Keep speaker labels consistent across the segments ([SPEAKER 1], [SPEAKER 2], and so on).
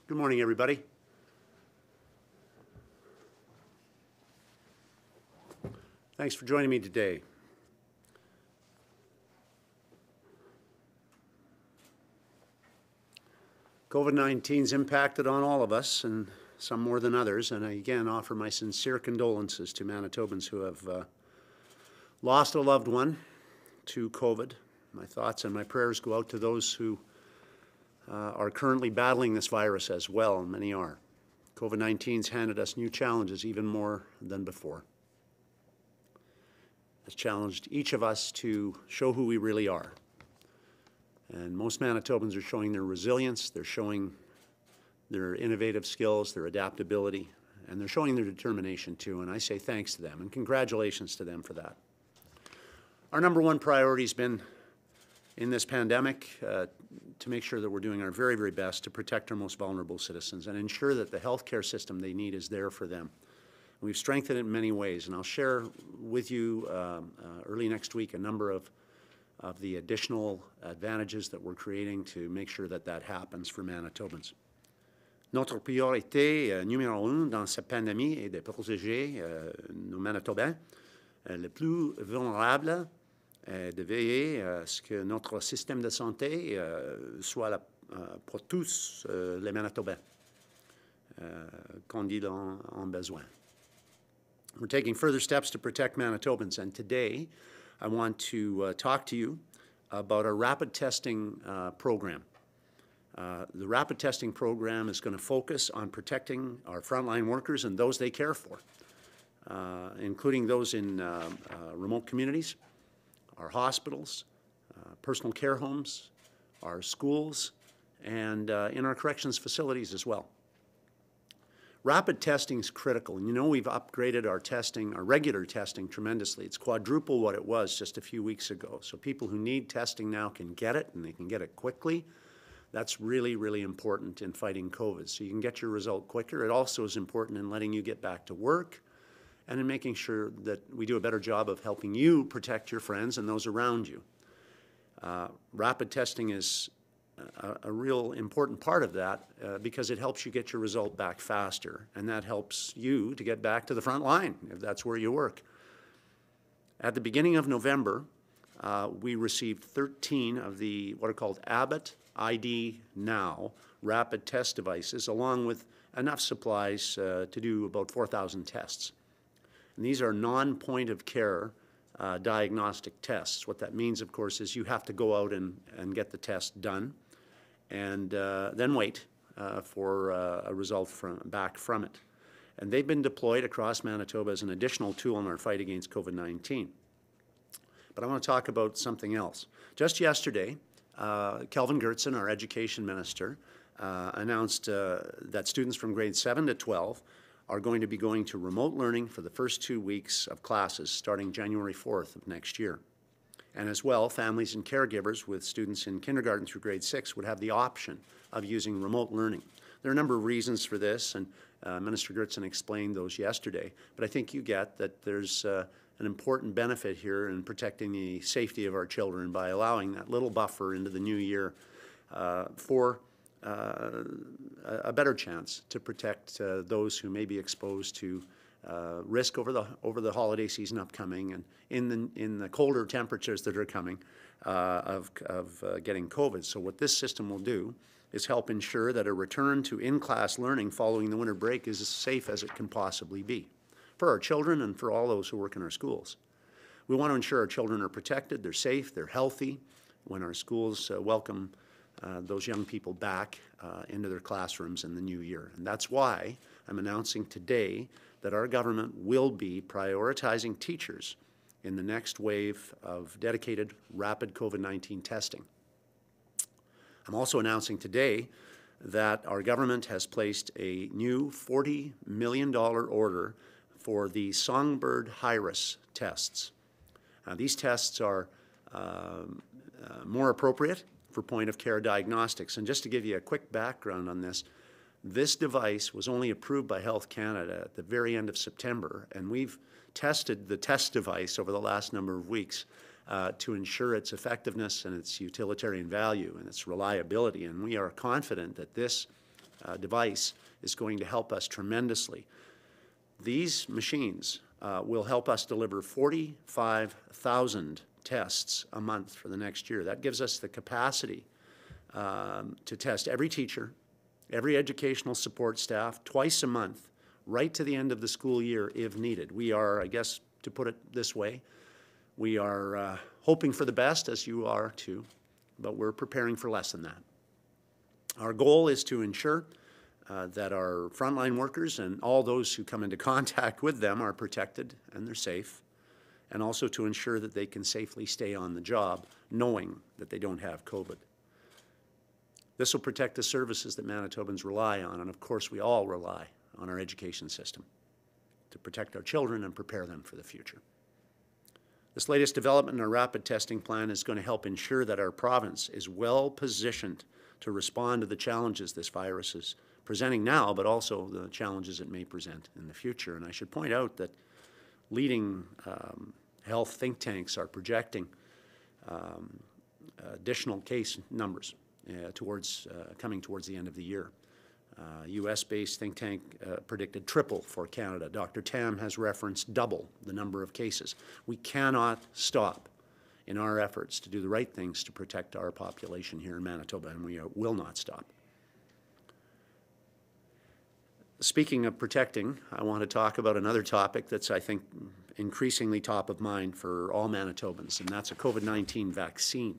[SPEAKER 1] Good morning, everybody. Thanks for joining me today. COVID-19's impacted on all of us, and some more than others, and I again offer my sincere condolences to Manitobans who have lost a loved one to COVID. My thoughts and my prayers go out to those who are currently battling this virus as well, and many are. COVID-19's handed us new challenges, even more than before. It's challenged each of us to show who we really are. And most Manitobans are showing their resilience, they're showing their innovative skills, their adaptability, and they're showing their determination too, and I say thanks to them and congratulations to them for that. Our number one priority has been in this pandemic to make sure that we're doing our very, very best to protect our most vulnerable citizens and ensure that the healthcare system they need is there for them. We've strengthened it in many ways, and I'll share with you early next week a number of the additional advantages that we're creating to make sure that that happens for Manitobans. Notre priorité numéro 1 dans cette pandémie est de protéger nos Manitobans les plus vulnérables, de veiller à ce que notre système de santé soit là pour tous les Manitobans quand ils ont besoin. We're taking further steps to protect Manitobans, and today I want to talk to you about our rapid testing program. The rapid testing program is going to focus on protecting our frontline workers and those they care for, including those in remote communities, our hospitals, personal care homes, our schools, and in our corrections facilities as well. Rapid testing is critical, and you know we've upgraded our testing, our regular testing, tremendously. It's quadruple what it was just a few weeks ago. So people who need testing now can get it, and they can get it quickly. That's really, really important in fighting COVID. So you can get your result quicker. It also is important in letting you get back to work and in making sure that we do a better job of helping you protect your friends and those around you. Rapid testing is a real important part of that because it helps you get your result back faster, and that helps you to get back to the front line if that's where you work. At the beginning of November, we received 13 of the what are called Abbott ID Now rapid test devices, along with enough supplies to do about 4,000 tests. And these are non-point of care diagnostic tests. What that means, of course, is you have to go out and get the test done and then wait for a result back from it. And they've been deployed across Manitoba as an additional tool in our fight against COVID-19. But I want to talk about something else. Just yesterday, Kelvin Gertson, our education minister, announced that students from grades 7 to 12 are going to be going to remote learning for the first 2 weeks of classes starting January 4th of next year. And as well, families and caregivers with students in kindergarten through grade 6 would have the option of using remote learning. There are a number of reasons for this, and Minister Gertson explained those yesterday, but I think you get that there's an important benefit here in protecting the safety of our children by allowing that little buffer into the new year for a better chance to protect those who may be exposed to risk over the holiday season upcoming and in the colder temperatures that are coming of getting COVID. So what this system will do is help ensure that a return to in-class learning following the winter break is as safe as it can possibly be for our children and for all those who work in our schools. We want to ensure our children are protected, they're safe, they're healthy when our schools welcome those young people back into their classrooms in the new year. And that's why I'm announcing today that our government will be prioritizing teachers in the next wave of dedicated rapid COVID-19 testing. I'm also announcing today that our government has placed a new $40 million order for the Songbird High-Risk tests. These tests are more appropriate for point-of-care diagnostics. And just to give you a quick background on this, this device was only approved by Health Canada at the very end of September, and we've tested the test device over the last number of weeks to ensure its effectiveness and its utilitarian value and its reliability. And we are confident that this device is going to help us tremendously. These machines will help us deliver 45,000 tests a month for the next year. That gives us the capacity to test every teacher, every educational support staff, twice a month, right to the end of the school year if needed. We are, I guess, to put it this way, we are hoping for the best, as you are too, but we're preparing for less than that. Our goal is to ensure that our frontline workers and all those who come into contact with them are protected and they're safe, and also to ensure that they can safely stay on the job knowing that they don't have COVID. This will protect the services that Manitobans rely on, and of course we all rely on our education system to protect our children and prepare them for the future. This latest development in our rapid testing plan is going to help ensure that our province is well positioned to respond to the challenges this virus is presenting now, but also the challenges it may present in the future. And I should point out that leading health think tanks are projecting additional case numbers coming towards the end of the year. US-based think tank predicted triple for Canada. Dr. Tam has referenced double the number of cases. We cannot stop in our efforts to do the right things to protect our population here in Manitoba, and we will not stop. Speaking of protecting, I want to talk about another topic that's, I think, increasingly top of mind for all Manitobans, and that's a COVID-19 vaccine.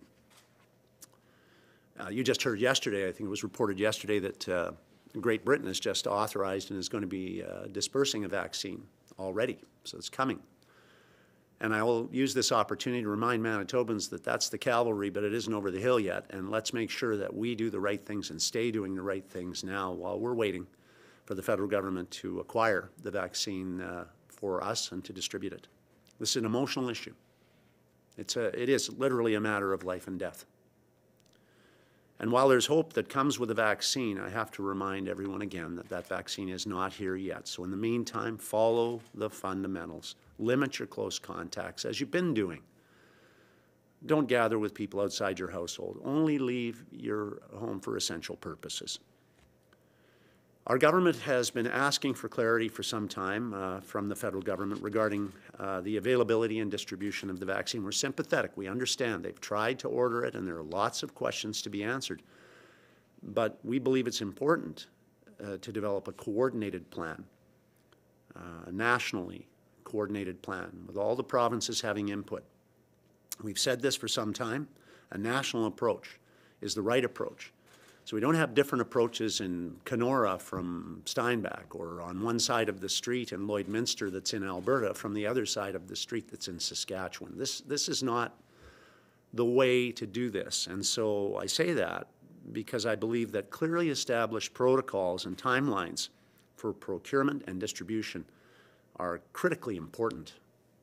[SPEAKER 1] You just heard yesterday, I think it was reported yesterday, that Great Britain has just authorized and is going to be dispersing a vaccine already, so it's coming. And I will use this opportunity to remind Manitobans that that's the cavalry, but it isn't over the hill yet, and let's make sure that we do the right things and stay doing the right things now while we're waiting for the federal government to acquire the vaccine for us and to distribute it. This is an emotional issue. It is literally a matter of life and death. And while there's hope that comes with a vaccine, I have to remind everyone again that that vaccine is not here yet. So in the meantime, follow the fundamentals. Limit your close contacts, as you've been doing. Don't gather with people outside your household. Only leave your home for essential purposes. Our government has been asking for clarity for some time from the federal government regarding the availability and distribution of the vaccine. We're sympathetic. We understand. They've tried to order it, and there are lots of questions to be answered. But we believe it's important to develop a coordinated plan, a nationally coordinated plan, with all the provinces having input. We've said this for some time. A national approach is the right approach. So we don't have different approaches in Kenora from Steinbach, or on one side of the street in Lloydminster that's in Alberta from the other side of the street that's in Saskatchewan. This is not the way to do this. And so I say that because I believe that clearly established protocols and timelines for procurement and distribution are critically important.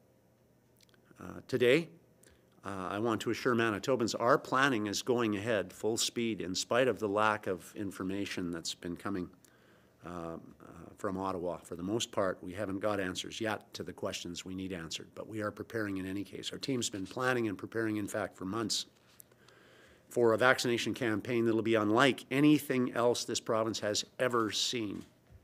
[SPEAKER 1] Today, I want to assure Manitobans our planning is going ahead full speed in spite of the lack of information that's been coming from Ottawa. For the most part, we haven't got answers yet to the questions we need answered, but we are preparing in any case. Our team's been planning and preparing, in fact, for months for a vaccination campaign that will be unlike anything else this province has ever seen.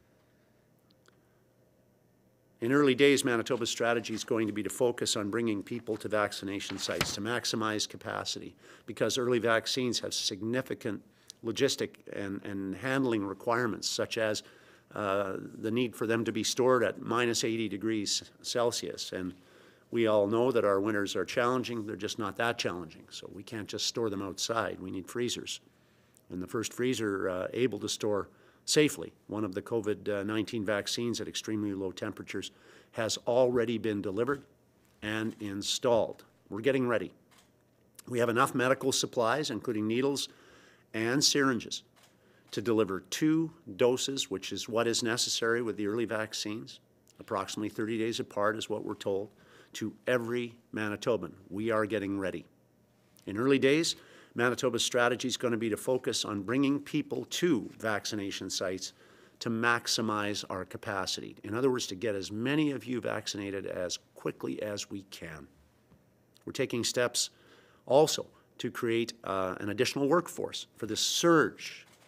[SPEAKER 1] In early days, Manitoba's strategy is going to be to focus on bringing people to vaccination sites to maximize capacity, because early vaccines have significant logistic and handling requirements, such as the need for them to be stored at -80 degrees Celsius. And we all know that our winters are challenging. They're just not that challenging, so we can't just store them outside. We need freezers. And the first freezer able to store safely one of the COVID-19 vaccines at extremely low temperatures has already been delivered and installed. We're getting ready. We have enough medical supplies, including needles and syringes, to deliver 2 doses, which is what is necessary with the early vaccines, approximately 30 days apart is what we're told, to every Manitoban. We are getting ready. In early days, Manitoba's strategy is going to be to focus on bringing people to vaccination sites to maximize our capacity. In other words, to get as many of you vaccinated as quickly as we can. We're taking steps also to create an additional workforce for this surge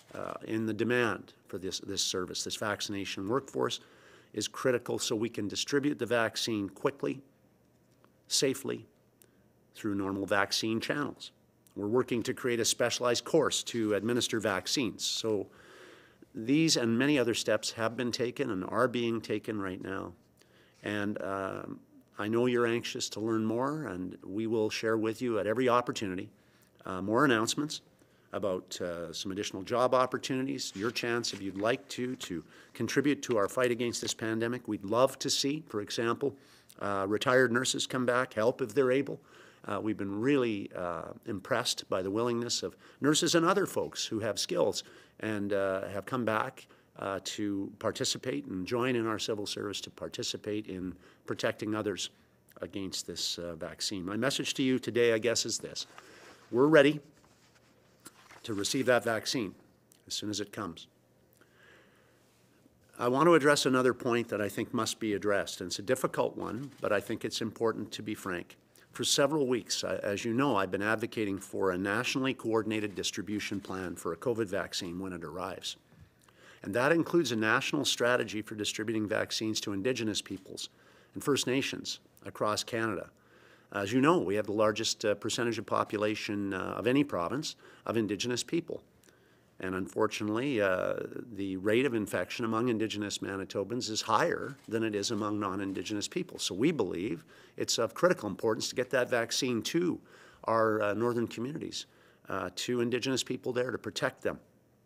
[SPEAKER 1] in the demand for this service. This vaccination workforce is critical so we can distribute the vaccine quickly, safely, through normal vaccine channels. We're working to create a specialized course to administer vaccines. So these and many other steps have been taken and are being taken right now. And I know you're anxious to learn more, and we will share with you at every opportunity more announcements about some additional job opportunities, your chance, if you'd like to contribute to our fight against this pandemic. We'd love to see, for example, retired nurses come back, help if they're able. We've been really impressed by the willingness of nurses and other folks who have skills and have come back to participate and join in our civil service to participate in protecting others against this vaccine. My message to you today, I guess, is this. We're ready to receive that vaccine as soon as it comes. I want to address another point that I think must be addressed, and it's a difficult one, but I think it's important to be frank. For several weeks, as you know, I've been advocating for a nationally coordinated distribution plan for a COVID vaccine when it arrives. And that includes a national strategy for distributing vaccines to Indigenous peoples and First Nations across Canada. As you know, we have the largest percentage of population of any province of Indigenous people. And unfortunately, the rate of infection among Indigenous Manitobans is higher than it is among non-Indigenous people. So we believe it's of critical importance to get that vaccine to our northern communities, to Indigenous people there to protect them.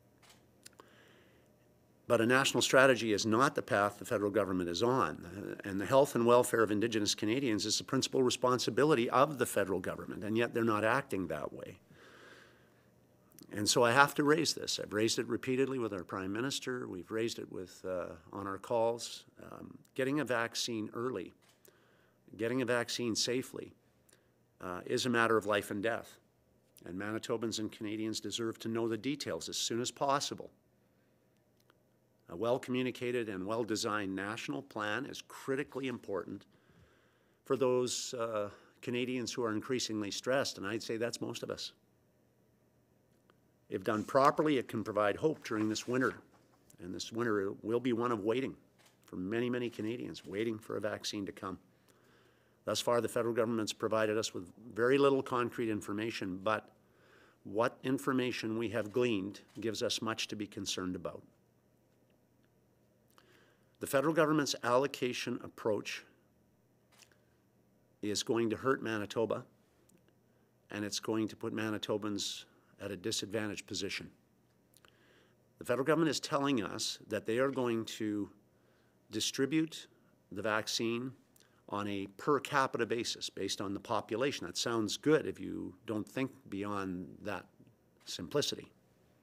[SPEAKER 1] But a national strategy is not the path the federal government is on. And the health and welfare of Indigenous Canadians is the principal responsibility of the federal government, and yet they're not acting that way. And so I have to raise this. I've raised it repeatedly with our Prime Minister. We've raised it with, on our calls. Getting a vaccine early, getting a vaccine safely is a matter of life and death. And Manitobans and Canadians deserve to know the details as soon as possible. A well-communicated and well-designed national plan is critically important for those Canadians who are increasingly stressed, and I'd say that's most of us. If done properly, it can provide hope during this winter, and this winter will be one of waiting for many, many Canadians, waiting for a vaccine to come. Thus far, the federal government's provided us with very little concrete information, but what information we have gleaned gives us much to be concerned about. The federal government's allocation approach is going to hurt Manitoba, and it's going to put Manitobans at a disadvantaged position. The federal government is telling us that they are going to distribute the vaccine on a per capita basis based on the population. That sounds good if you don't think beyond that simplicity.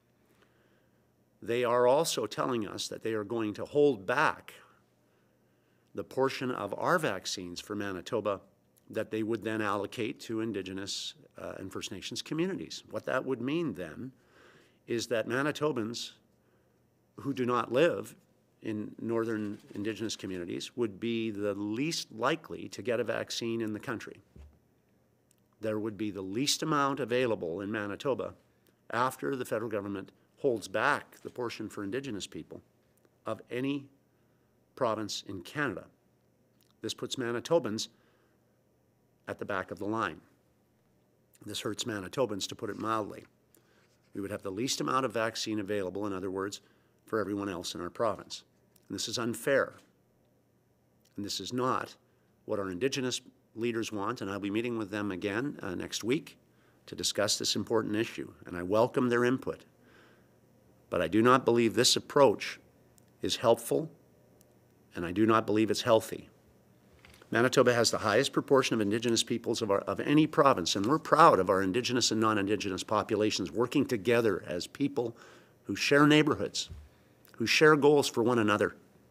[SPEAKER 1] They are also telling us that they are going to hold back the portion of our vaccines for Manitoba that they would then allocate to Indigenous and First Nations communities. What that would mean then is that Manitobans who do not live in northern Indigenous communities would be the least likely to get a vaccine in the country. There would be the least amount available in Manitoba after the federal government holds back the portion for Indigenous people of any province in Canada. This puts Manitobans at the back of the line. This hurts Manitobans, to put it mildly. We would have the least amount of vaccine available, in other words, for everyone else in our province. And this is unfair. And this is not what our Indigenous leaders want, and I'll be meeting with them again next week to discuss this important issue, and I welcome their input. But I do not believe this approach is helpful, and I do not believe it's healthy. Manitoba has the highest proportion of Indigenous peoples of any province, and we're proud of our Indigenous and non-Indigenous populations working together as people who share neighborhoods, who share goals for one another.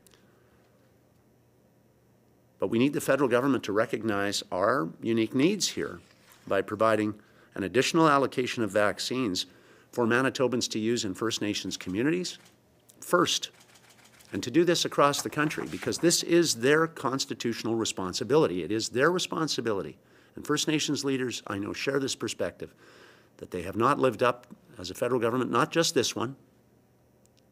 [SPEAKER 1] But we need the federal government to recognize our unique needs here by providing an additional allocation of vaccines for Manitobans to use in First Nations communities first, and to do this across the country, because this is their constitutional responsibility. It is their responsibility. And First Nations leaders, I know, share this perspective, that they have not lived up as a federal government, not just this one,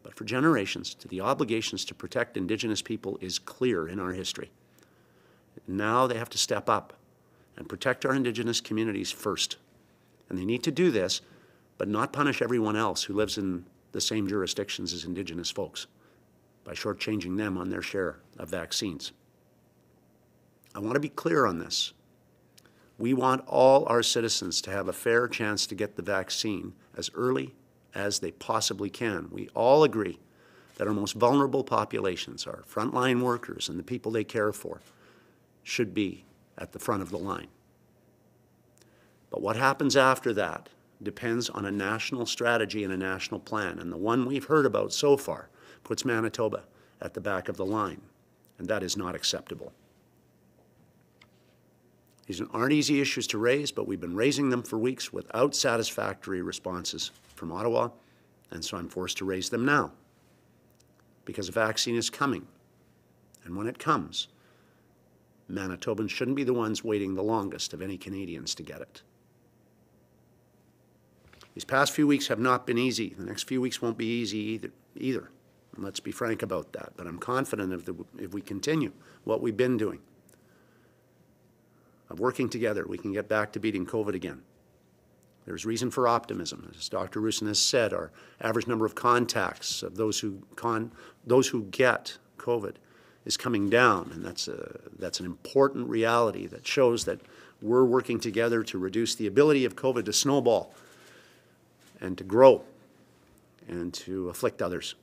[SPEAKER 1] but for generations, to the obligations to protect Indigenous people is clear in our history. Now they have to step up and protect our Indigenous communities first. And they need to do this, but not punish everyone else who lives in the same jurisdictions as Indigenous folks by shortchanging them on their share of vaccines. I want to be clear on this. We want all our citizens to have a fair chance to get the vaccine as early as they possibly can. We all agree that our most vulnerable populations, our frontline workers and the people they care for, should be at the front of the line. But what happens after that depends on a national strategy and a national plan, and the one we've heard about so far puts Manitoba at the back of the line, and that is not acceptable. These aren't easy issues to raise, but we've been raising them for weeks without satisfactory responses from Ottawa, and so I'm forced to raise them now because a vaccine is coming, and when it comes, Manitobans shouldn't be the ones waiting the longest of any Canadians to get it. These past few weeks have not been easy. The next few weeks won't be easy either. And let's be frank about that. But I'm confident if we continue what we've been doing, of working together, we can get back to beating COVID again. There's reason for optimism. As Dr. Roussin has said, our average number of contacts of those who get COVID is coming down, and that's an important reality that shows that we're working together to reduce the ability of COVID to snowball and to grow and to afflict others.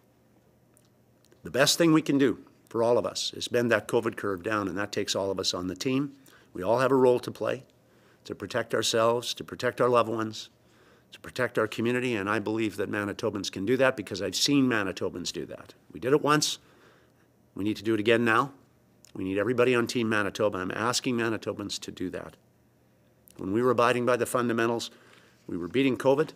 [SPEAKER 1] The best thing we can do for all of us is bend that COVID curve down, and that takes all of us on the team. We all have a role to play to protect ourselves, to protect our loved ones, to protect our community, and I believe that Manitobans can do that because I've seen Manitobans do that. We did it once. We need to do it again now. We need everybody on Team Manitoba. I'm asking Manitobans to do that. When we were abiding by the fundamentals, we were beating COVID,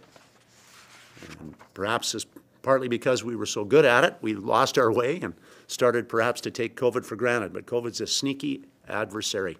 [SPEAKER 1] and perhaps it's partly because we were so good at it, we lost our way and started perhaps to take COVID for granted. But COVID's a sneaky adversary,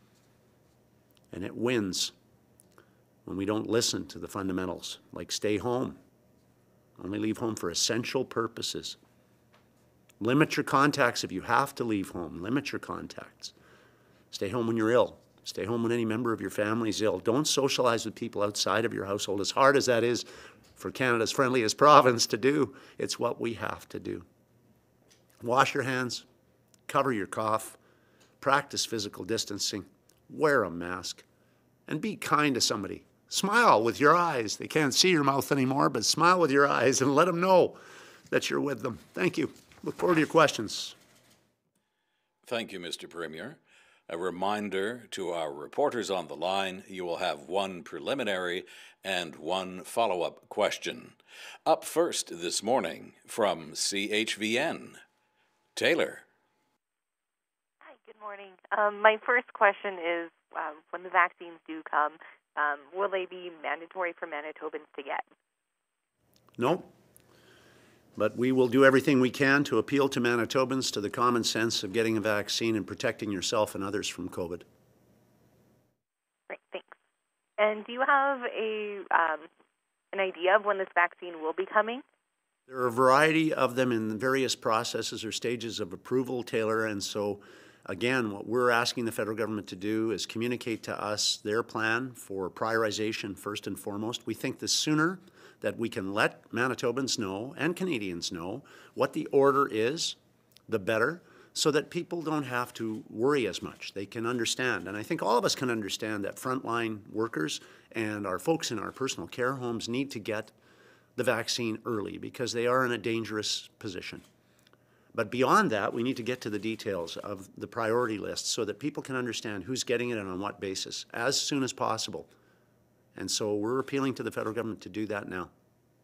[SPEAKER 1] and it wins when we don't listen to the fundamentals, like stay home, only leave home for essential purposes. Limit your contacts if you have to leave home. Limit your contacts. Stay home when you're ill. Stay home when any member of your family is ill. Don't socialize with people outside of your household. As hard as that is for Canada's friendliest province to do, it's what we have to do. Wash your hands, cover your cough, practice physical distancing, wear a mask, and be kind to somebody. Smile with your eyes. They can't see your mouth anymore, but smile with your eyes and let them know that you're with them. Thank you. Look forward to your questions.
[SPEAKER 2] Thank you, Mr. Premier. A reminder to our reporters on the line, you will have one preliminary and one follow-up question. Up first this morning from CHVN, Taylor.
[SPEAKER 3] Hi, good morning. My first question is, when the vaccines do come, will they be mandatory for Manitobans to get?
[SPEAKER 1] No. But we will do everything we can to appeal to Manitobans to the common sense of getting a vaccine and protecting yourself and others from COVID.
[SPEAKER 3] Great, thanks. And do you have an idea of when this vaccine will be coming?
[SPEAKER 1] There are a variety of them in various processes or stages of approval, Taylor, and so again, what we're asking the federal government to do is communicate to us their plan for prioritization first and foremost. We think the sooner that we can let Manitobans know and Canadians know what the order is, the better, so that people don't have to worry as much. They can understand. And I think all of us can understand that frontline workers and our folks in our personal care homes need to get the vaccine early because they are in a dangerous position. But beyond that, we need to get to the details of the priority list so that people can understand who's getting it and on what basis as soon as possible. And so we're appealing to the federal government to do that now.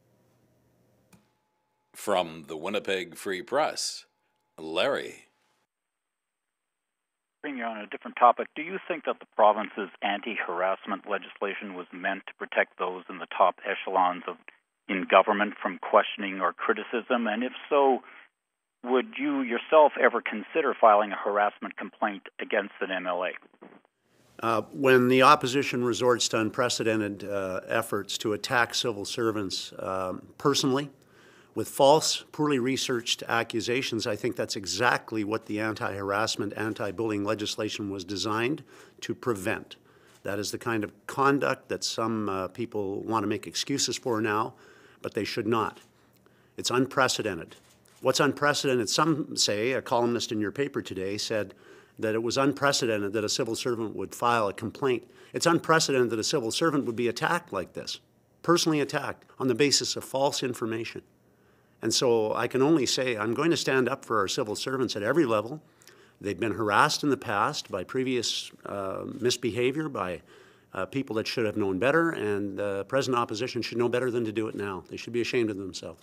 [SPEAKER 2] From the Winnipeg Free Press, Larry.
[SPEAKER 4] Premier, on a different topic, do you think that the province's anti-harassment legislation was meant to protect those in the top echelons in government from questioning or criticism? And if so, would you yourself ever consider filing a harassment complaint against an MLA?
[SPEAKER 1] When the opposition resorts to unprecedented efforts to attack civil servants personally With false, poorly researched accusations, I think that's exactly what the anti-harassment, anti-bullying legislation was designed to prevent. That is the kind of conduct that some people want to make excuses for now, but they should not. It's unprecedented. What's unprecedented, some say, a columnist in your paper today said that it was unprecedented that a civil servant would file a complaint. It's unprecedented that a civil servant would be attacked like this, personally attacked on the basis of false information. And so I can only say I'm going to stand up for our civil servants at every level. They've been harassed in the past by previous misbehavior, by people that should have known better, and the present opposition should know better than to do it now. They should be ashamed of themselves.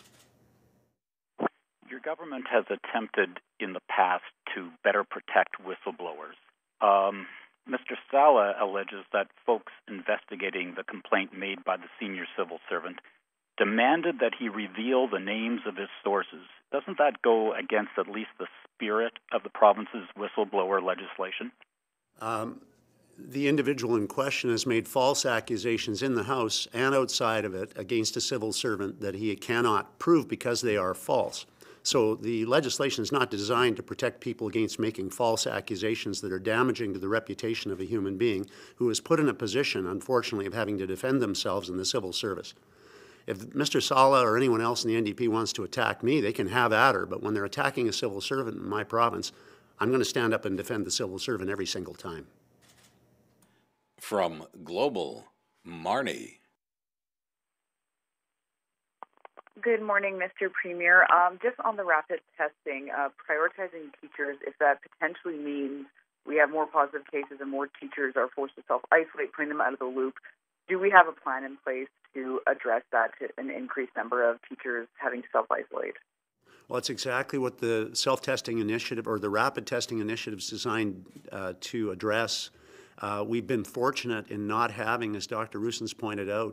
[SPEAKER 4] Your government has attempted in the past to better protect whistleblowers. Mr. Sala alleges that folks investigating the complaint made by the senior civil servant demanded that he reveal the names of his sources. Doesn't that go against at least the spirit of the province's whistleblower legislation?
[SPEAKER 1] The individual in question has made false accusations in the House and outside of it against a civil servant that he cannot prove because they are false. So the legislation is not designed to protect people against making false accusations that are damaging to the reputation of a human being who is put in a position, unfortunately, of having to defend themselves in the civil service. If Mr. Sala or anyone else in the NDP wants to attack me, they can have at her, but when they're attacking a civil servant in my province, I'm going to stand up and defend the civil servant every single time.
[SPEAKER 2] From Global, Marnie.
[SPEAKER 5] Good morning, Mr. Premier. Just on the rapid testing, prioritizing teachers, if that potentially means we have more positive cases and more teachers are forced to self-isolate, putting them out of the loop, do we have a plan in place to address that, to an increased number of teachers having to self-isolate?
[SPEAKER 1] Well, it's exactly what the self-testing initiative or the rapid testing initiative is designed to address. We've been fortunate in not having, as Dr. Rousens pointed out,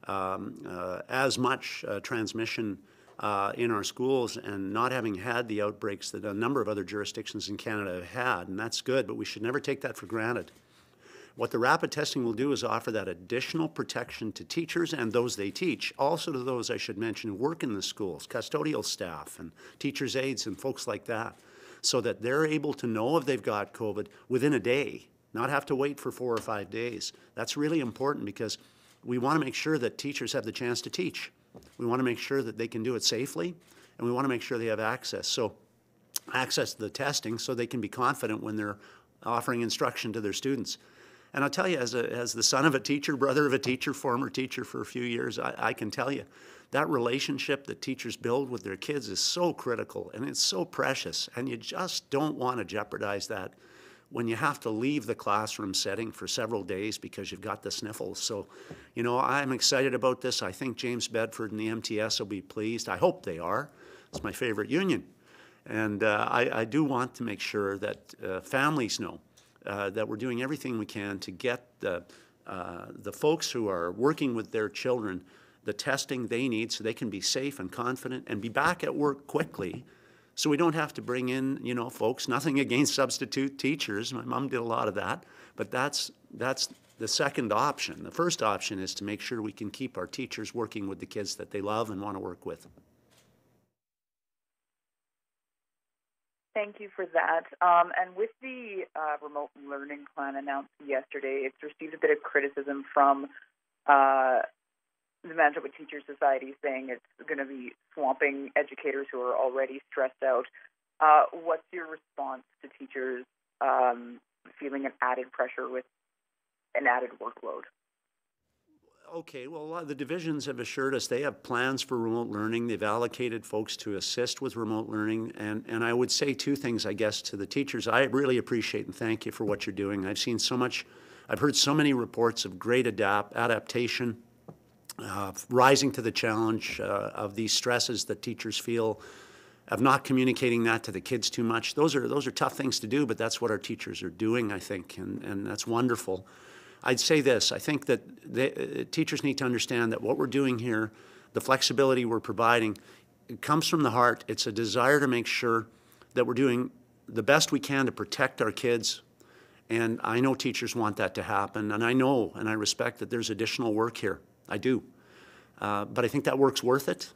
[SPEAKER 1] as much transmission in our schools and not having had the outbreaks that a number of other jurisdictions in Canada have had, and that's good, but we should never take that for granted. What the rapid testing will do is offer that additional protection to teachers and those they teach, also to those, I should mention, who work in the schools, custodial staff and teachers' aides and folks like that, so that they're able to know if they've got COVID within a day, not have to wait for 4 or 5 days. That's really important because we want to make sure that teachers have the chance to teach. We want to make sure that they can do it safely, and we want to make sure they have access. So access to the testing so they can be confident when they're offering instruction to their students. And I'll tell you, as the son of a teacher, brother of a teacher, former teacher for a few years, I can tell you, that relationship that teachers build with their kids is so critical, and it's so precious, and you just don't want to jeopardize that when you have to leave the classroom setting for several days because you've got the sniffles. So, you know, I'm excited about this. I think James Bedford and the MTS will be pleased. I hope they are. It's my favorite union. And I do want to make sure that families know that we're doing everything we can to get the folks who are working with their children the testing they need so they can be safe and confident and be back at work quickly, so we don't have to bring in, you know, folks. Nothing against substitute teachers. My mom did a lot of that. But that's the second option. The first option is to make sure we can keep our teachers working with the kids that they love and want to work with.
[SPEAKER 5] Thank you for that. And with the remote learning plan announced yesterday, it's received a bit of criticism from the Manitoba Teachers Society, saying it's going to be swamping educators who are already stressed out. What's your response to teachers feeling an added pressure with an added workload?
[SPEAKER 1] Okay, well, a lot of the divisions have assured us they have plans for remote learning. They've allocated folks to assist with remote learning. And I would say two things, I guess, to the teachers. I really appreciate and thank you for what you're doing. I've seen so much, I've heard so many reports of great adaptation, rising to the challenge of these stresses that teachers feel, of not communicating that to the kids too much. Those are tough things to do, but that's what our teachers are doing, I think, and that's wonderful. I'd say this, I think that teachers need to understand that what we're doing here, the flexibility we're providing, it comes from the heart. It's a desire to make sure that we're doing the best we can to protect our kids. And I know teachers want that to happen, and I know and I respect that there's additional work here. I do. But I think that work's worth it.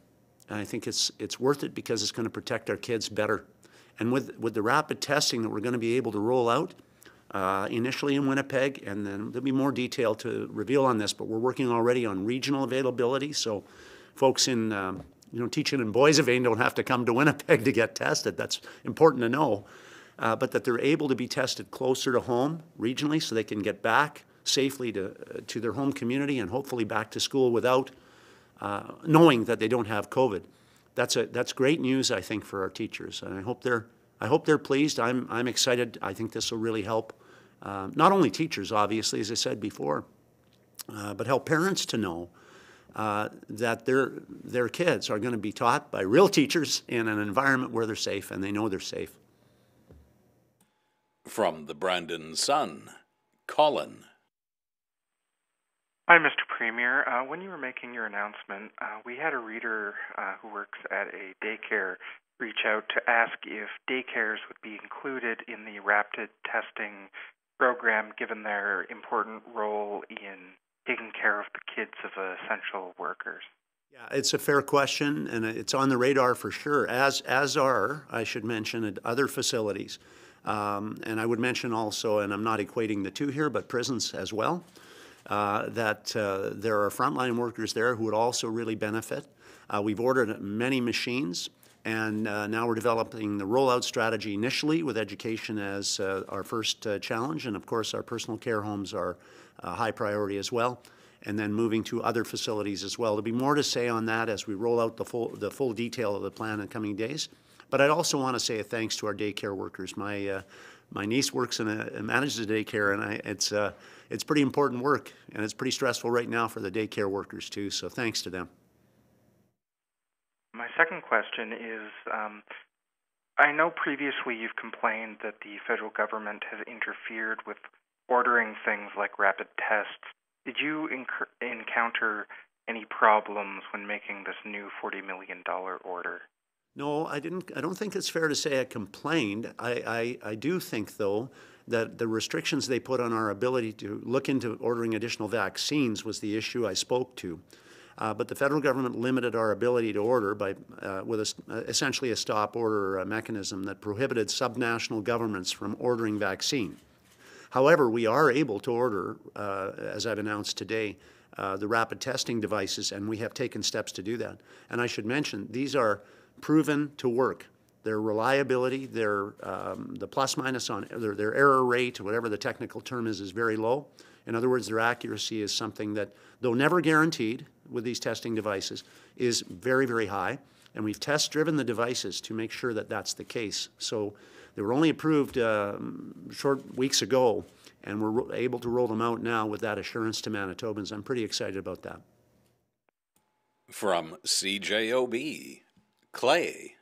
[SPEAKER 1] and I think it's worth it because it's going to protect our kids better. And with the rapid testing that we're going to be able to roll out, initially in Winnipeg, and then there'll be more detail to reveal on this, but we're working already on regional availability, so folks in teaching in Boissevain don't have to come to Winnipeg to get tested. That's important to know, but that they're able to be tested closer to home regionally so they can get back safely to their home community and hopefully back to school without knowing that they don't have COVID. That's great news, I think, for our teachers, and I hope they're pleased. I'm excited. I think this will really help not only teachers, obviously, as I said before, but help parents to know that their kids are going to be taught by real teachers in an environment where they're safe and they know they're safe.
[SPEAKER 2] From the Brandon Sun, Colin.
[SPEAKER 6] Hi, Mr. Premier. When you were making your announcement, we had a reader who works at a daycare reach out to ask if daycares would be included in the rapid testing program given their important role in taking care of the kids of essential workers.
[SPEAKER 1] Yeah, it's a fair question, and it's on the radar for sure, as are, I should mention, at other facilities. And I would mention also, and I'm not equating the two here, but prisons as well, that there are frontline workers there who would also really benefit. We've ordered many machines, and now we're developing the rollout strategy initially with education as our first challenge, and of course our personal care homes are high priority as well, and then moving to other facilities as well. There'll be more to say on that as we roll out the full detail of the plan in the coming days. But I'd also want to say a thanks to our daycare workers. My niece works manages a daycare, and it's pretty important work, and it's pretty stressful right now for the daycare workers too. So thanks to them.
[SPEAKER 6] My second question is, I know previously you've complained that the federal government has interfered with ordering things like rapid tests. Did you encounter any problems when making this new $40 million order?
[SPEAKER 1] No, I didn't. I don't think it's fair to say I complained. I do think, though, that the restrictions they put on our ability to look into ordering additional vaccines was the issue I spoke to. But the federal government limited our ability to order by with essentially a stop order mechanism that prohibited subnational governments from ordering vaccine. However, we are able to order, as I've announced today, the rapid testing devices, and we have taken steps to do that. And I should mention, these are proven to work. Their reliability, the plus minus on their error rate, whatever the technical term is very low. In other words, their accuracy is something that, though never guaranteed with these testing devices, is very, very high. And we've test-driven the devices to make sure that that's the case. So they were only approved short weeks ago, and we're able to roll them out now with that assurance to Manitobans. I'm pretty excited about that.
[SPEAKER 2] From CJOB, Clay.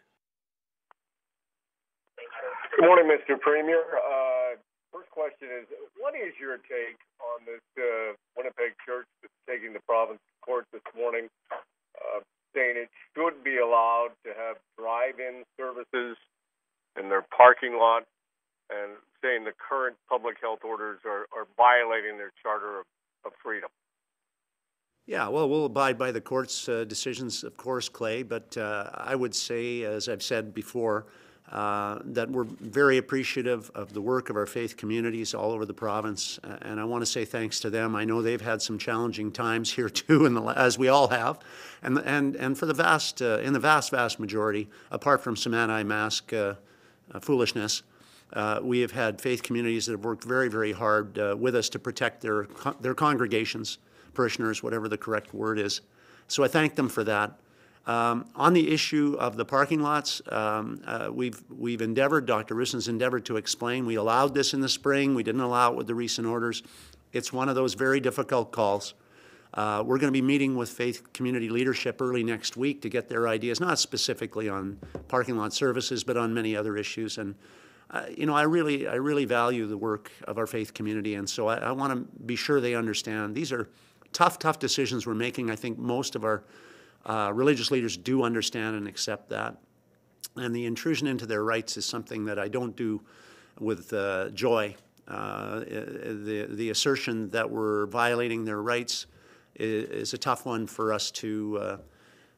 [SPEAKER 7] Good morning, Mr. Premier. First question is, what is your take on this Winnipeg church that's taking the province to court this morning, saying it should be allowed to have drive-in services in their parking lot, and saying the current public health orders are violating their charter of freedom?
[SPEAKER 1] Yeah, well, we'll abide by the court's decisions, of course, Clay, but I would say, as I've said before, that we're very appreciative of the work of our faith communities all over the province, and I want to say thanks to them. I know they've had some challenging times here too, as we all have, and for the vast majority, apart from some anti-mask foolishness, we have had faith communities that have worked very, very hard with us to protect their congregations, parishioners, whatever the correct word is. So I thank them for that. On the issue of the parking lots, we've endeavored, Dr. Rissen's endeavored to explain. We allowed this in the spring. We didn't allow it with the recent orders. It's one of those very difficult calls. We're going to be meeting with faith community leadership early next week to get their ideas, not specifically on parking lot services, but on many other issues. And I really value the work of our faith community, and so I want to be sure they understand. These are tough decisions we're making. I think most of our religious leaders do understand and accept that. And the intrusion into their rights is something that I don't do with joy. The assertion that we're violating their rights is a tough one for us to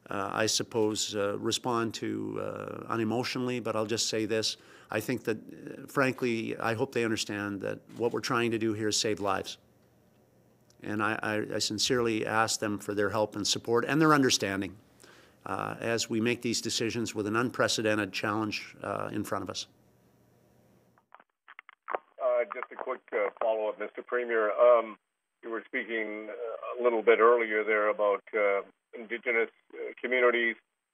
[SPEAKER 1] I suppose, respond to unemotionally, but I'll just say this. I think that, frankly, I hope they understand that what we're trying to do here is save lives. And I sincerely ask them for their help and support and their understanding as we make these decisions with an unprecedented challenge in front of us.
[SPEAKER 7] Just a quick follow-up, Mr. Premier. You were speaking a little bit earlier there about Indigenous communities.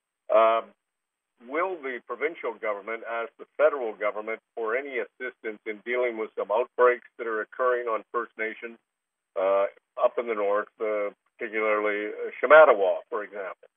[SPEAKER 7] Will the provincial government ask the federal government for any assistance in dealing with some outbreaks that are occurring on First Nations up in the north, particularly Shamattawa, for example?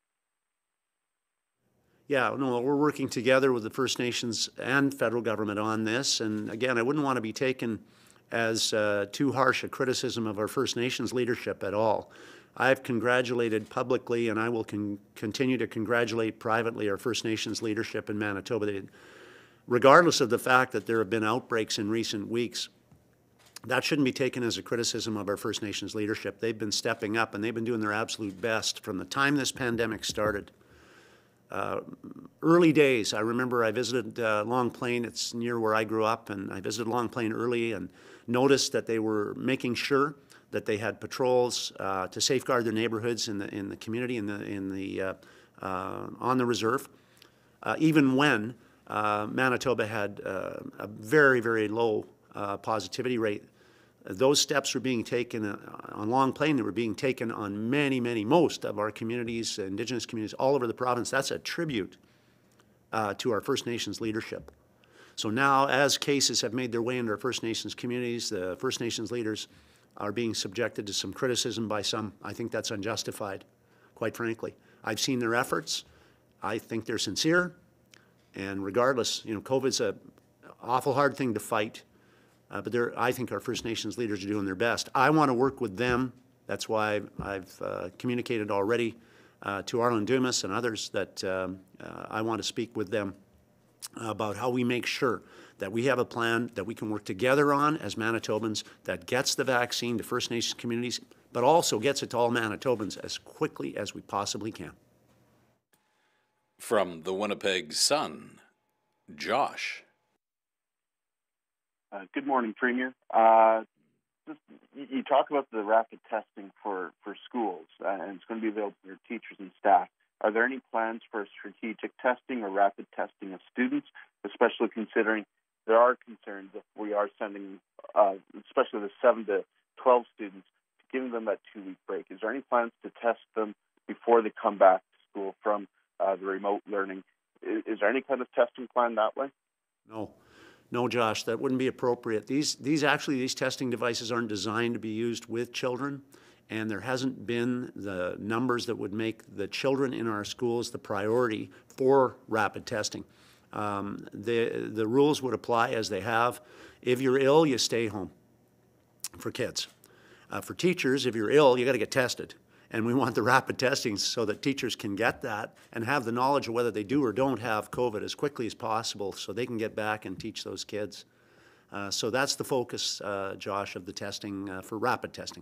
[SPEAKER 1] Yeah, no, we're working together with the First Nations and federal government on this. And again, I wouldn't want to be taken as too harsh a criticism of our First Nations leadership at all. I've congratulated publicly, and I will continue to congratulate privately our First Nations leadership in Manitoba. Regardless of the fact that there have been outbreaks in recent weeks, that shouldn't be taken as a criticism of our First Nations leadership. They've been stepping up, and they've been doing their absolute best from the time this pandemic started. Early days, I remember I visited Long Plain. It's near where I grew up, and I visited Long Plain early and noticed that they were making sure that they had patrols to safeguard their neighborhoods in the community, on the reserve. Even when Manitoba had a very, very low positivity rate, those steps were being taken on Long Plain. They were being taken on most of our communities, Indigenous communities all over the province. That's a tribute to our First Nations leadership. So now, as cases have made their way into our First Nations communities, the First Nations leaders are being subjected to some criticism by some. I think that's unjustified, quite frankly. I've seen their efforts. I think they're sincere. And regardless, COVID's an awful hard thing to fight. But I think our First Nations leaders are doing their best. I want to work with them. That's why I've communicated already to Arlen Dumas and others that I want to speak with them about how we make sure that we have a plan that we can work together on as Manitobans that gets the vaccine to First Nations communities, but also gets it to all Manitobans as quickly as we possibly can.
[SPEAKER 2] From the Winnipeg Sun, Josh.
[SPEAKER 8] Good morning, Premier. You talk about the rapid testing for schools, and it's going to be available to your teachers and staff. Are there any plans for strategic testing or rapid testing of students, especially considering there are concerns if we are sending, especially the 7 to 12 students, giving them that 2-week break? Is there any plans to test them before they come back to school from the remote learning? Is there any kind of testing plan that way?
[SPEAKER 1] No, Josh, that wouldn't be appropriate. These testing devices aren't designed to be used with children, and there hasn't been the numbers that would make the children in our schools the priority for rapid testing. The rules would apply as they have. If you're ill, you stay home for kids. For teachers, if you're ill, you got to get tested. And we want the rapid testing so that teachers can get that and have the knowledge of whether they do or don't have COVID as quickly as possible so they can get back and teach those kids. So that's the focus, Josh, of the testing for rapid testing.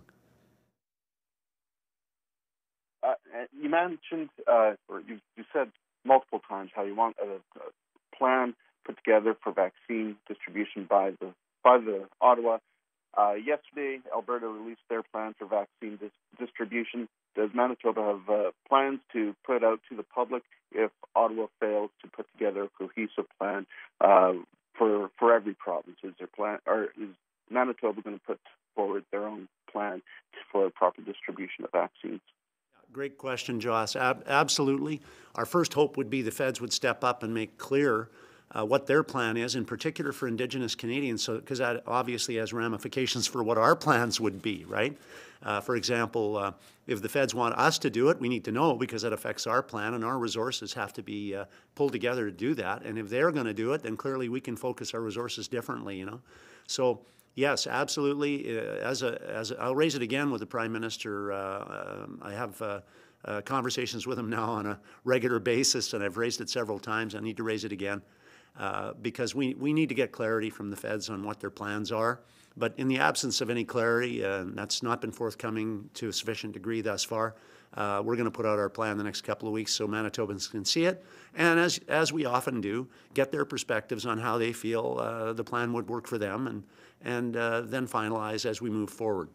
[SPEAKER 8] You mentioned, or you said multiple times how you want a plan put together for vaccine distribution by the Ottawa. Yesterday, Alberta released their plan for vaccine distribution. Does Manitoba have plans to put out to the public if Ottawa fails to put together a cohesive plan for every province? Is Manitoba going to put forward their own plan for proper distribution of vaccines?
[SPEAKER 1] Great question, Josh. Absolutely. Our first hope would be the feds would step up and make clear what their plan is, in particular for Indigenous Canadians, because that obviously has ramifications for what our plans would be, right? For example, if the feds want us to do it, we need to know because that affects our plan, and our resources have to be pulled together to do that. And if they're going to do it, then clearly we can focus our resources differently, So yes, absolutely. I'll raise it again with the Prime Minister. I have conversations with him now on a regular basis, and I've raised it several times. I need to raise it again. Because we need to get clarity from the feds on what their plans are. But in the absence of any clarity, that's not been forthcoming to a sufficient degree thus far, We're going to put out our plan the next couple of weeks so Manitobans can see it, and as we often do, get their perspectives on how they feel the plan would work for them, and then finalize as we move forward.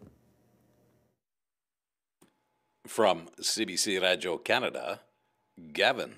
[SPEAKER 2] From CBC Radio Canada, Gavin.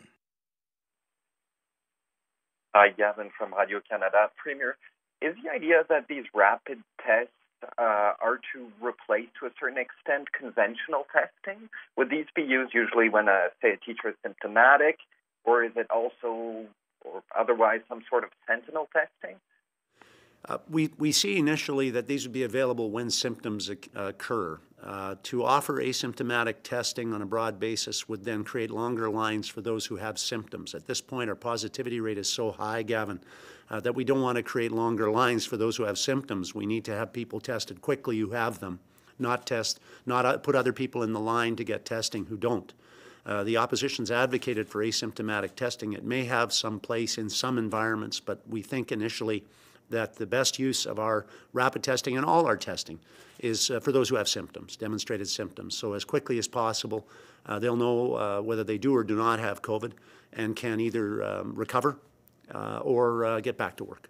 [SPEAKER 9] Hi, Gavin from Radio Canada. Premier, is the idea that these rapid tests are to replace, to a certain extent, conventional testing? Would these be used usually when, say, a teacher is symptomatic, or is it also, or otherwise, some sort of sentinel testing?
[SPEAKER 1] We see initially that these would be available when symptoms occur. To offer asymptomatic testing on a broad basis would then create longer lines for those who have symptoms. At this point, our positivity rate is so high, Gavin, that we don't want to create longer lines for those who have symptoms. We need to have people tested quickly who have them, not put other people in the line to get testing who don't. The opposition's advocated for asymptomatic testing. It may have some place in some environments, but we think initially that the best use of our rapid testing and all our testing is for those who have symptoms, demonstrated symptoms. So as quickly as possible, they'll know whether they do or do not have COVID and can either recover or get back to work.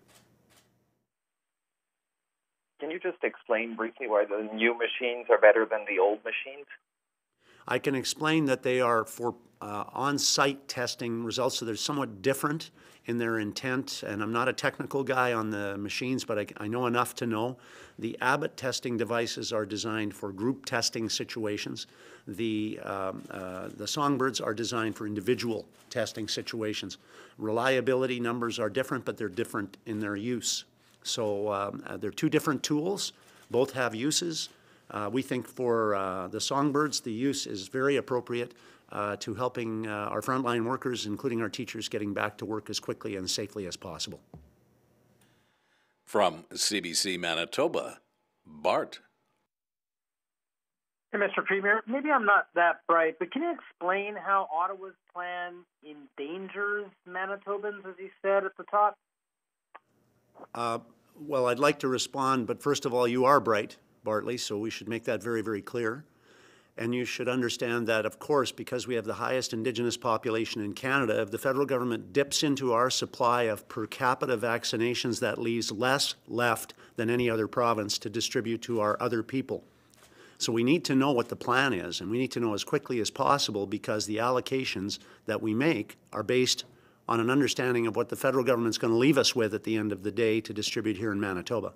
[SPEAKER 9] Can you just explain briefly why the new machines are better than the old machines?
[SPEAKER 1] I can explain that they are for on-site testing results, so they're somewhat different in their intent, and I'm not a technical guy on the machines, but I know enough to know. The Abbott testing devices are designed for group testing situations. The Songbirds are designed for individual testing situations. Reliability numbers are different, but they're different in their use. So they're two different tools. Both have uses. We think for the Songbirds, the use is very appropriate to helping our frontline workers, including our teachers, getting back to work as quickly and safely as possible.
[SPEAKER 2] From CBC Manitoba, Bart.
[SPEAKER 10] Hey, Mr. Premier, maybe I'm not that bright, but can you explain how Ottawa's plan endangers Manitobans, as you said at the top?
[SPEAKER 1] Well, I'd like to respond, but first of all, you are bright, Bartley, so we should make that very, very clear. And you should understand that, of course, because we have the highest Indigenous population in Canada, if the federal government dips into our supply of per capita vaccinations, that leaves less left than any other province to distribute to our other people. So we need to know what the plan is, and we need to know as quickly as possible, because the allocations that we make are based on an understanding of what the federal government's going to leave us with at the end of the day to distribute here in Manitoba.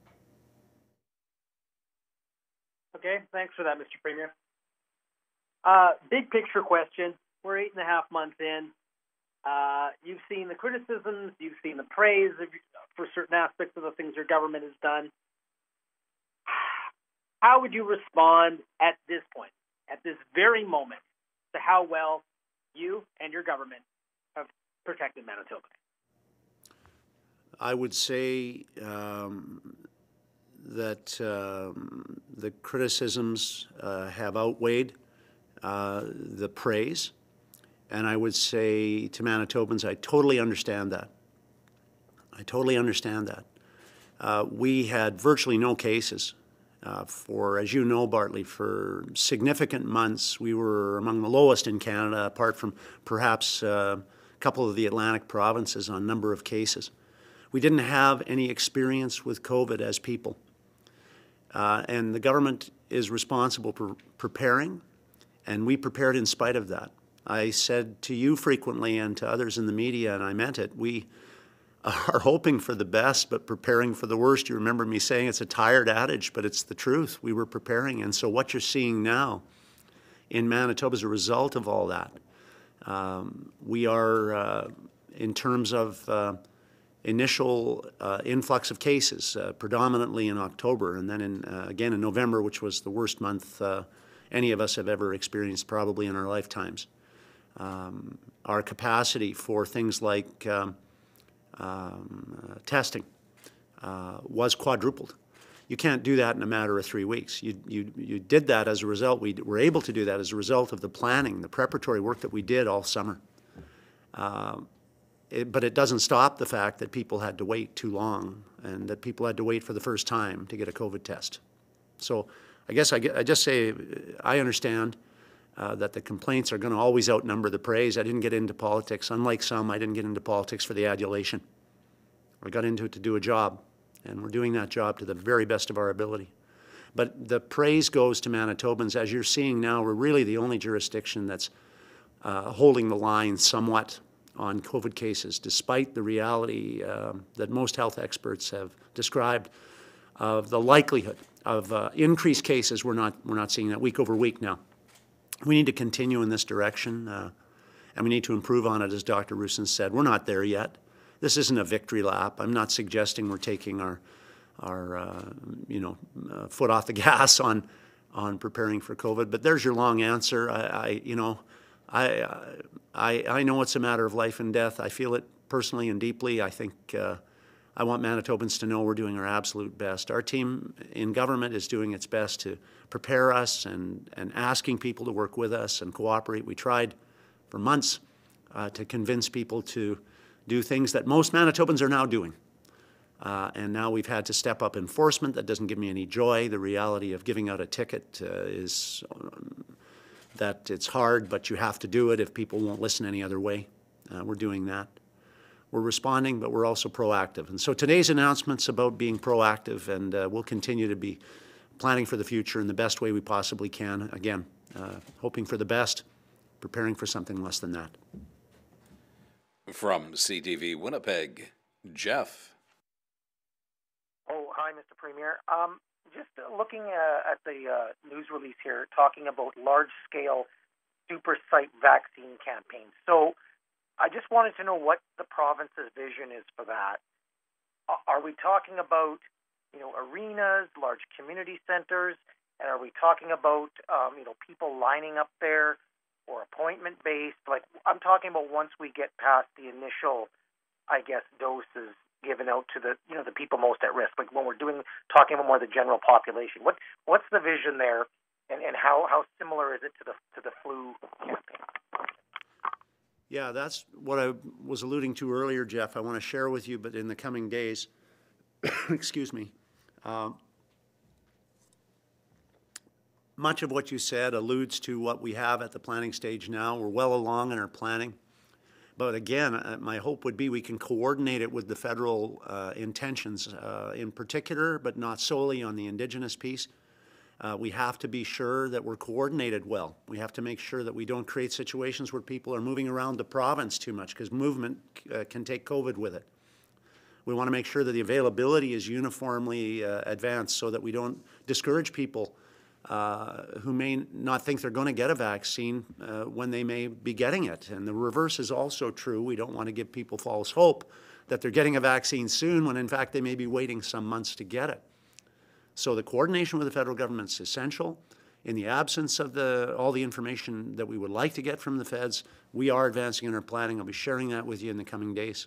[SPEAKER 10] Okay, thanks for that, Mr. Premier. Big picture question. We're 8.5 months in. You've seen the criticisms, you've seen the praise for certain aspects of the things your government has done. How would you respond at this point, at this very moment, to how well you and your government have protected Manitoba?
[SPEAKER 1] I would say that the criticisms have outweighed the praise, and I would say to Manitobans, I totally understand that. I totally understand that. We had virtually no cases for, as you know, Bartley, for significant months. We were among the lowest in Canada, apart from perhaps a couple of the Atlantic provinces on number of cases. We didn't have any experience with COVID as people. And the government is responsible for preparing, and we prepared in spite of that. I said to you frequently and to others in the media, and I meant it, we are hoping for the best but preparing for the worst. You remember me saying it's a tired adage, but it's the truth. We were preparing, and so what you're seeing now in Manitoba is a result of all that. We are, in terms of initial influx of cases, predominantly in October, and then again in November, which was the worst month any of us have ever experienced probably in our lifetimes. Our capacity for things like testing was quadrupled. You can't do that in a matter of 3 weeks. You did that as a result. We were able to do that as a result of the planning, the preparatory work that we did all summer. But it doesn't stop the fact that people had to wait too long and that people had to wait for the first time to get a COVID test. So I guess I just say I understand. that the complaints are going to always outnumber the praise. I didn't get into politics. Unlike some, I didn't get into politics for the adulation. I got into it to do a job, and we're doing that job to the very best of our ability. But the praise goes to Manitobans. As you're seeing now, we're really the only jurisdiction that's holding the line somewhat on COVID cases, despite the reality that most health experts have described of the likelihood of increased cases. We're not seeing that week over week now. We need to continue in this direction, and we need to improve on it, as Dr. Roussin said. We're not there yet. This isn't a victory lap. I'm not suggesting we're taking our foot off the gas on preparing for COVID. But there's your long answer. I know it's a matter of life and death. I feel it personally and deeply. I think I want Manitobans to know we're doing our absolute best. Our team in government is doing its best to prepare us and asking people to work with us and cooperate. We tried for months to convince people to do things that most Manitobans are now doing. And now we've had to step up enforcement. That doesn't give me any joy. The reality of giving out a ticket is that it's hard, but you have to do it if people won't listen any other way. We're doing that. We're responding, but we're also proactive. And so today's announcement's about being proactive, and we'll continue to be planning for the future in the best way we possibly can. Again, hoping for the best, preparing for something less than that.
[SPEAKER 2] From CTV Winnipeg, Jeff.
[SPEAKER 10] Oh, hi, Mr. Premier. Just looking at the news release here, talking about large-scale super site vaccine campaigns. So I just wanted to know what the province's vision is for that. Are we talking about, arenas, large community centers, and are we talking about, people lining up there or appointment-based? Like, I'm talking about once we get past the initial, doses given out to the people most at risk. Like when we're talking about more the general population. What's the vision there, and how similar is it to the flu campaign?
[SPEAKER 1] Yeah, that's what I was alluding to earlier, Jeff. I want to share with you, but in the coming days, excuse me, much of what you said alludes to what we have at the planning stage now. We're well along in our planning. But again, my hope would be we can coordinate it with the federal intentions in particular, but not solely on the Indigenous piece. We have to be sure that we're coordinated well. We have to make sure that we don't create situations where people are moving around the province too much, because movement can take COVID with it. We want to make sure that the availability is uniformly advanced so that we don't discourage people who may not think they're going to get a vaccine when they may be getting it. And the reverse is also true. We don't want to give people false hope that they're getting a vaccine soon when in fact they may be waiting some months to get it. So the coordination with the federal government is essential. In the absence of all the information that we would like to get from the feds, we are advancing in our planning. I'll be sharing that with you in the coming days.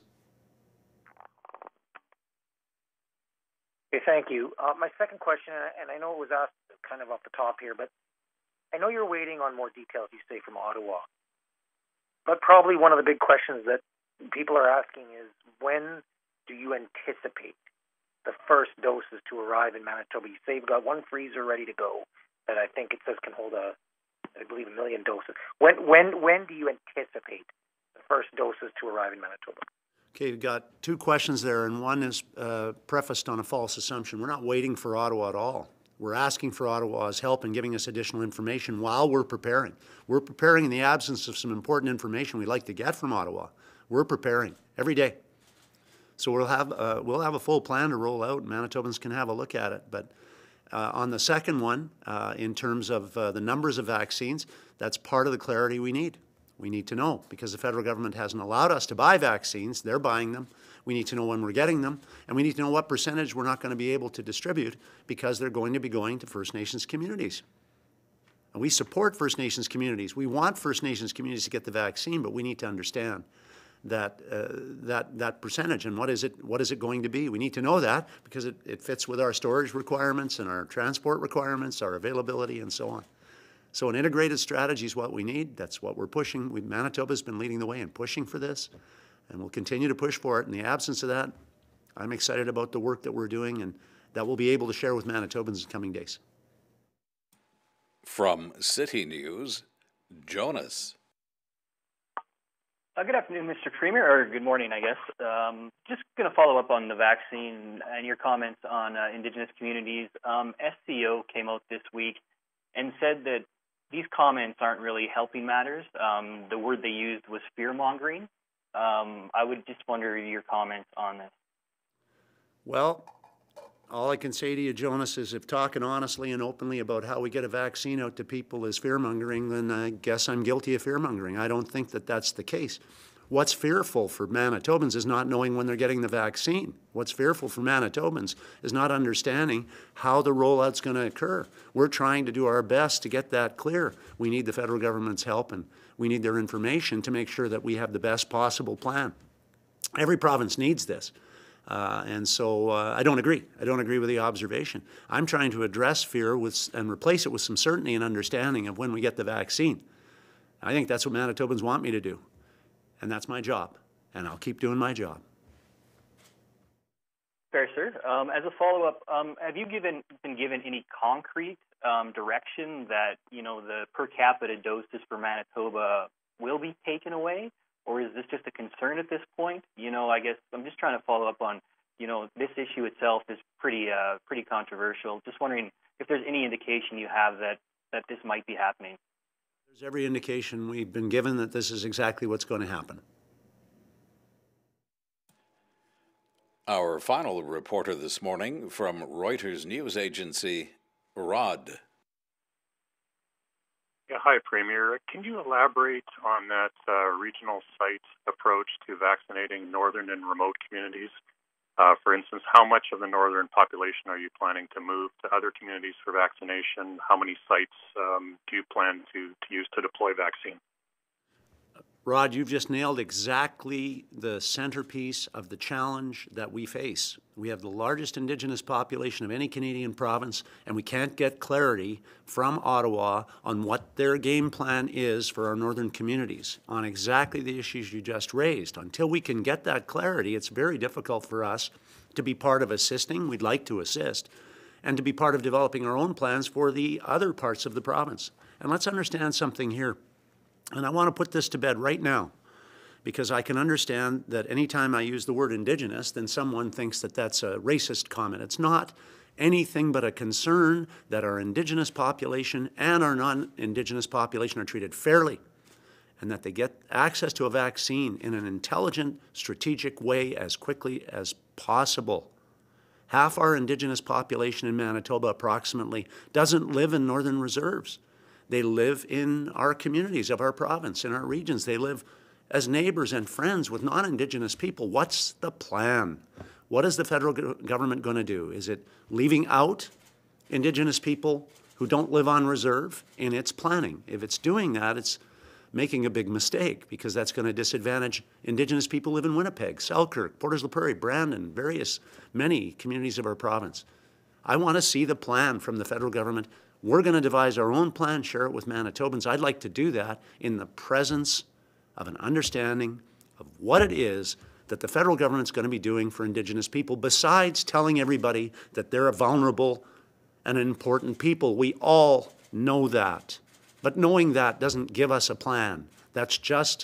[SPEAKER 10] Okay, thank you. My second question, and I know it was asked kind of off the top here, but I know you're waiting on more details, you say, from Ottawa. But probably one of the big questions that people are asking is, when do you anticipate the first doses to arrive in Manitoba? You say you've got one freezer ready to go that I think it says can hold I believe 1 million doses. When do you anticipate the first doses to arrive in Manitoba?
[SPEAKER 1] Okay, you've got two questions there, and one is prefaced on a false assumption. We're not waiting for Ottawa at all. We're asking for Ottawa's help in giving us additional information while we're preparing. We're preparing in the absence of some important information we'd like to get from Ottawa. We're preparing every day. So we'll have a full plan to roll out, and Manitobans can have a look at it. But on the second one, in terms of the numbers of vaccines, that's part of the clarity we need. We need to know, because the federal government hasn't allowed us to buy vaccines. They're buying them. We need to know when we're getting them, and we need to know what percentage we're not going to be able to distribute, because they're going to be going to First Nations communities. And we support First Nations communities. We want First Nations communities to get the vaccine, but we need to understand that that percentage, and what is it going to be. We need to know that, because it fits with our storage requirements and our transport requirements, our availability, and so on. So an integrated strategy is what we need. That's what we're pushing. Manitoba's been leading the way in pushing for this, and we'll continue to push for it. In the absence of that, I'm excited about the work that we're doing and that we'll be able to share with Manitobans in coming days.
[SPEAKER 2] From City News, Jonas.
[SPEAKER 11] Good afternoon, Mr. Premier, or good morning, I guess. Just going to follow up on the vaccine and your comments on Indigenous communities. SCO came out this week and said that these comments aren't really helping matters. The word they used was fear-mongering. I would just wonder your comments on this.
[SPEAKER 1] Well, all I can say to you, Jonas, is if talking honestly and openly about how we get a vaccine out to people is fear-mongering, then I guess I'm guilty of fear-mongering. I don't think that that's the case. What's fearful for Manitobans is not knowing when they're getting the vaccine. What's fearful for Manitobans is not understanding how the rollout's going to occur. We're trying to do our best to get that clear. We need the federal government's help, and we need their information to make sure that we have the best possible plan. Every province needs this. And so I don't agree. I don't agree with the observation. I'm trying to address fear and replace it with some certainty and understanding of when we get the vaccine. I think that's what Manitobans want me to do. And that's my job. And I'll keep doing my job.
[SPEAKER 11] Fair, sir. As a follow-up, have you been given any concrete direction that, the per capita doses for Manitoba will be taken away? Or is this just a concern at this point? I guess I'm just trying to follow up on, this issue itself is pretty controversial. Just wondering if there's any indication you have that this might be happening.
[SPEAKER 1] There's every indication we've been given that this is exactly what's going to happen.
[SPEAKER 2] Our final reporter this morning from Reuters news agency, Rod.
[SPEAKER 12] Yeah, hi, Premier. Can you elaborate on that regional site approach to vaccinating northern and remote communities? For instance, how much of the northern population are you planning to move to other communities for vaccination? How many sites do you plan to use to deploy vaccine?
[SPEAKER 1] Rod, you've just nailed exactly the centerpiece of the challenge that we face. We have the largest Indigenous population of any Canadian province, and we can't get clarity from Ottawa on what their game plan is for our northern communities on exactly the issues you just raised. Until we can get that clarity, it's very difficult for us to be part of assisting. We'd like to assist, and to be part of developing our own plans for the other parts of the province. And let's understand something here. And I want to put this to bed right now, because I can understand that anytime I use the word Indigenous, then someone thinks that that's a racist comment. It's not anything but a concern that our Indigenous population and our non-Indigenous population are treated fairly, and that they get access to a vaccine in an intelligent, strategic way as quickly as possible. Half our Indigenous population in Manitoba, approximately, doesn't live in northern reserves. They live in our communities of our province, in our regions. They live as neighbors and friends with non-Indigenous people. What's the plan? What is the federal government going to do? Is it leaving out Indigenous people who don't live on reserve in its planning? If it's doing that, it's making a big mistake, because that's going to disadvantage Indigenous people who live in Winnipeg, Selkirk, Porters-la-Prairie, Brandon, many communities of our province. I want to see the plan from the federal government. We're going to devise our own plan, share it with Manitobans. I'd like to do that in the presence of an understanding of what it is that the federal government's going to be doing for Indigenous people, besides telling everybody that they're a vulnerable and important people. We all know that. But knowing that doesn't give us a plan. That's just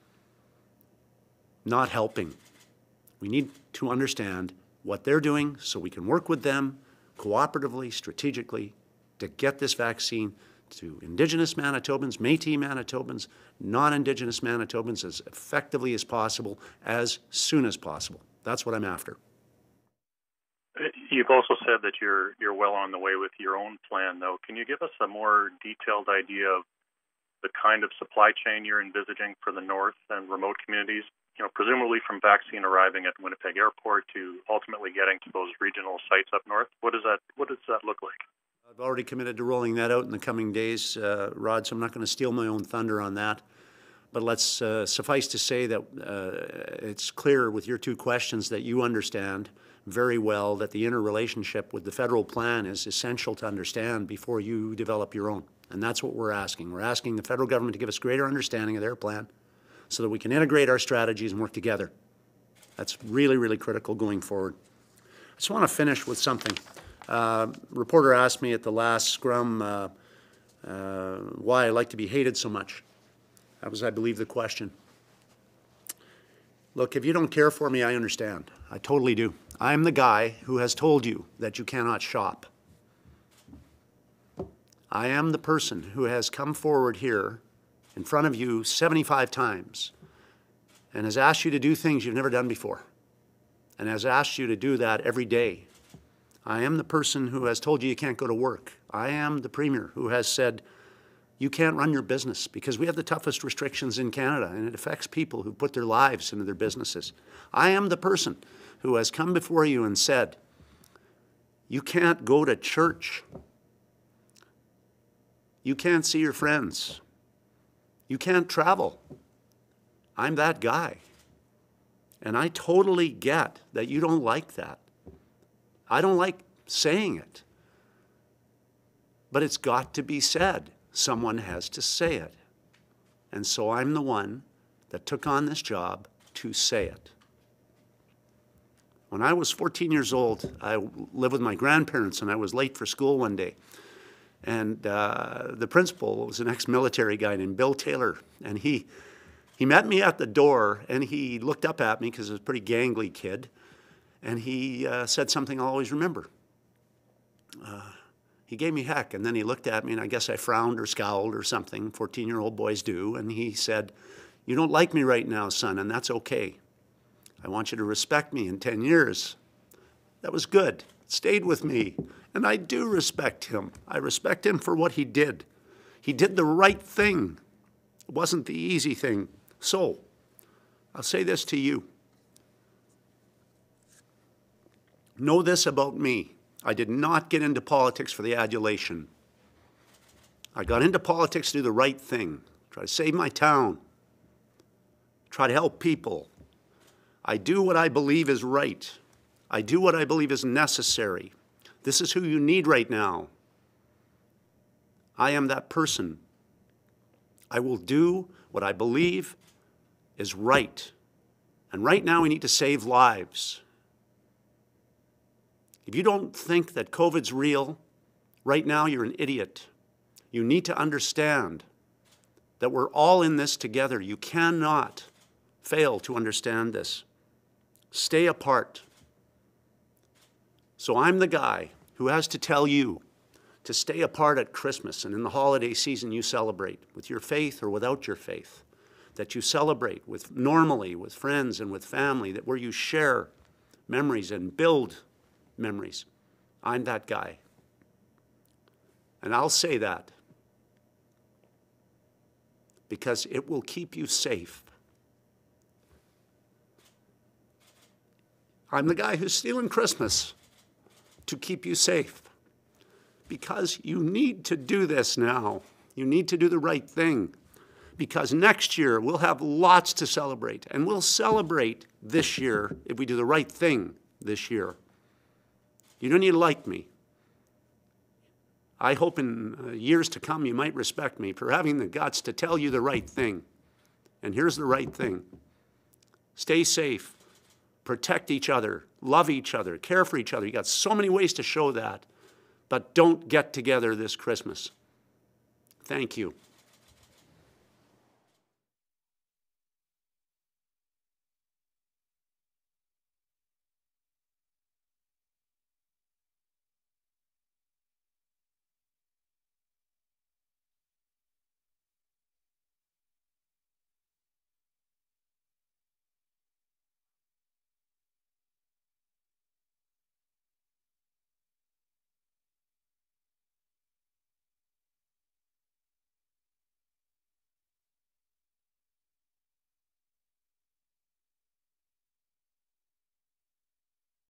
[SPEAKER 1] not helping. We need to understand what they're doing so we can work with them cooperatively, strategically, to get this vaccine to Indigenous Manitobans, Métis Manitobans, non-Indigenous Manitobans as effectively as possible, as soon as possible. That's what I'm after.
[SPEAKER 12] You've also said that you're well on the way with your own plan, though. Can you give us a more detailed idea of the kind of supply chain you're envisaging for the north and remote communities? Presumably from vaccine arriving at Winnipeg Airport to ultimately getting to those regional sites up north. What does that look like?
[SPEAKER 1] I've already committed to rolling that out in the coming days, Rod, so I'm not going to steal my own thunder on that. But let's suffice to say that it's clear with your two questions that you understand very well that the interrelationship with the federal plan is essential to understand before you develop your own. And that's what we're asking. We're asking the federal government to give us greater understanding of their plan so that we can integrate our strategies and work together. That's really, really critical going forward. I just want to finish with something. Reporter asked me at the last scrum why I like to be hated so much. That was, I believe, the question. Look, if you don't care for me, I understand. I totally do. I'm the guy who has told you that you cannot shop. I am the person who has come forward here in front of you 75 times and has asked you to do things you've never done before and has asked you to do that every day. I am the person who has told you you can't go to work. I am the Premier who has said you can't run your business because we have the toughest restrictions in Canada and it affects people who put their lives into their businesses. I am the person who has come before you and said, you can't go to church. You can't see your friends. You can't travel. I'm that guy. And I totally get that you don't like that. I don't like saying it. But it's got to be said. Someone has to say it. And so I'm the one that took on this job to say it. When I was 14 years old, I lived with my grandparents and I was late for school one day. And the principal was an ex-military guy named Bill Taylor. And he met me at the door and he looked up at me because I was a pretty gangly kid. And he said something I'll always remember. He gave me heck, and then he looked at me, and I guess I frowned or scowled or something, 14-year-old boys do, and he said, you don't like me right now, son, and that's okay. I want you to respect me in 10 years. That was good. It stayed with me, and I do respect him. I respect him for what he did. He did the right thing. It wasn't the easy thing. So, I'll say this to you. Know this about me. I did not get into politics for the adulation. I got into politics to do the right thing, try to save my town, try to help people. I do what I believe is right. I do what I believe is necessary. This is who you need right now. I am that person. I will do what I believe is right. And right now we need to save lives. If you don't think that COVID's real, right now you're an idiot. You need to understand that we're all in this together. You cannot fail to understand this. Stay apart. So I'm the guy who has to tell you to stay apart at Christmas and in the holiday season you celebrate with your faith or without your faith, that you celebrate normally with friends and with family, that where you share memories and build memories. I'm that guy. And I'll say that because it will keep you safe. I'm the guy who's stealing Christmas to keep you safe because you need to do this now. You need to do the right thing because next year we'll have lots to celebrate, and we'll celebrate this year if we do the right thing this year. You don't need to like me. I hope in years to come you might respect me for having the guts to tell you the right thing. And here's the right thing. Stay safe. Protect each other. Love each other. Care for each other. You got so many ways to show that. But don't get together this Christmas. Thank you.